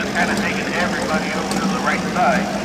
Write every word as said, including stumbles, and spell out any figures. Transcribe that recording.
kind of taking everybody over to the right side.